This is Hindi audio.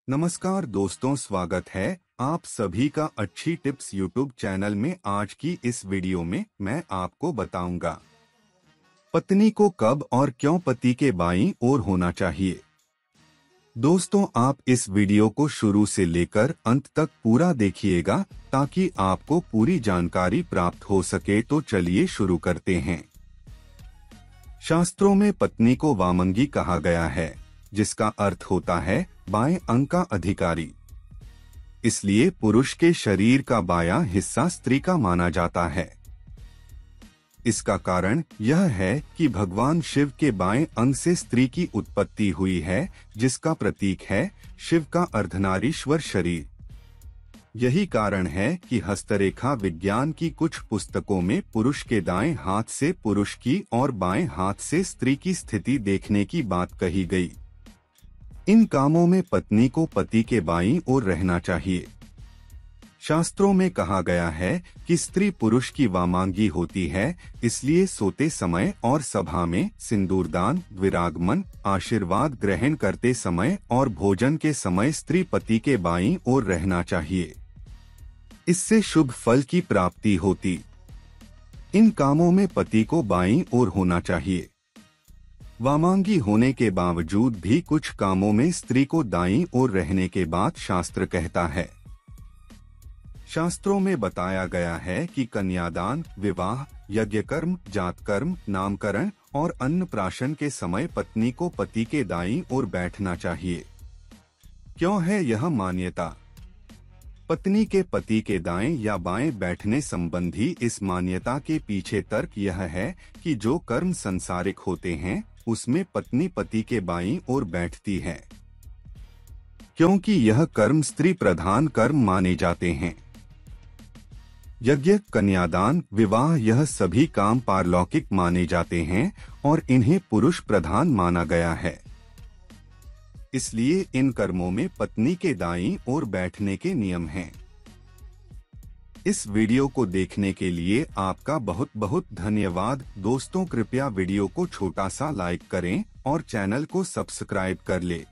नमस्कार दोस्तों, स्वागत है आप सभी का अच्छी टिप्स यूट्यूब चैनल में। आज की इस वीडियो में मैं आपको बताऊंगा पत्नी को कब और क्यों पति के बाईं ओर होना चाहिए। दोस्तों, आप इस वीडियो को शुरू से लेकर अंत तक पूरा देखिएगा ताकि आपको पूरी जानकारी प्राप्त हो सके। तो चलिए शुरू करते हैं। शास्त्रों में पत्नी को वामंगी कहा गया है, जिसका अर्थ होता है बाएं अंग का अधिकारी। इसलिए पुरुष के शरीर का बायां हिस्सा स्त्री का माना जाता है। इसका कारण यह है कि भगवान शिव के बाएं अंग से स्त्री की उत्पत्ति हुई है, जिसका प्रतीक है शिव का अर्धनारीश्वर शरीर। यही कारण है कि हस्तरेखा विज्ञान की कुछ पुस्तकों में पुरुष के दाएं हाथ से पुरुष की और बाएं हाथ से स्त्री की स्थिति देखने की बात कही गई। इन कामों में पत्नी को पति के बाईं ओर रहना चाहिए। शास्त्रों में कहा गया है कि स्त्री पुरुष की वामांगी होती है, इसलिए सोते समय और सभा में सिंदूरदान, विरागमन, आशीर्वाद ग्रहण करते समय और भोजन के समय स्त्री पति के बाईं ओर रहना चाहिए। इससे शुभ फल की प्राप्ति होती। इन कामों में पति को बाईं ओर होना चाहिए। वामांगी होने के बावजूद भी कुछ कामों में स्त्री को दाईं ओर रहने के बाद शास्त्र कहता है। शास्त्रों में बताया गया है कि कन्यादान, विवाह, यज्ञकर्म, जातकर्म, नामकरण और अन्नप्राशन के समय पत्नी को पति के दाईं ओर बैठना चाहिए। क्यों है यह मान्यता? पत्नी के पति के दाएं या बाएं बैठने संबंधी इस मान्यता के पीछे तर्क यह है कि जो कर्म संसारिक होते हैं उसमें पत्नी पति के बाईं ओर बैठती है, क्योंकि यह कर्म स्त्री प्रधान कर्म माने जाते हैं। यज्ञ, कन्यादान, विवाह यह सभी काम पारलौकिक माने जाते हैं और इन्हें पुरुष प्रधान माना गया है। इसलिए इन कर्मों में पत्नी के दाईं ओर बैठने के नियम हैं। इस वीडियो को देखने के लिए आपका बहुत बहुत धन्यवाद। दोस्तों, कृपया वीडियो को छोटा सा लाइक करें और चैनल को सब्सक्राइब कर ले।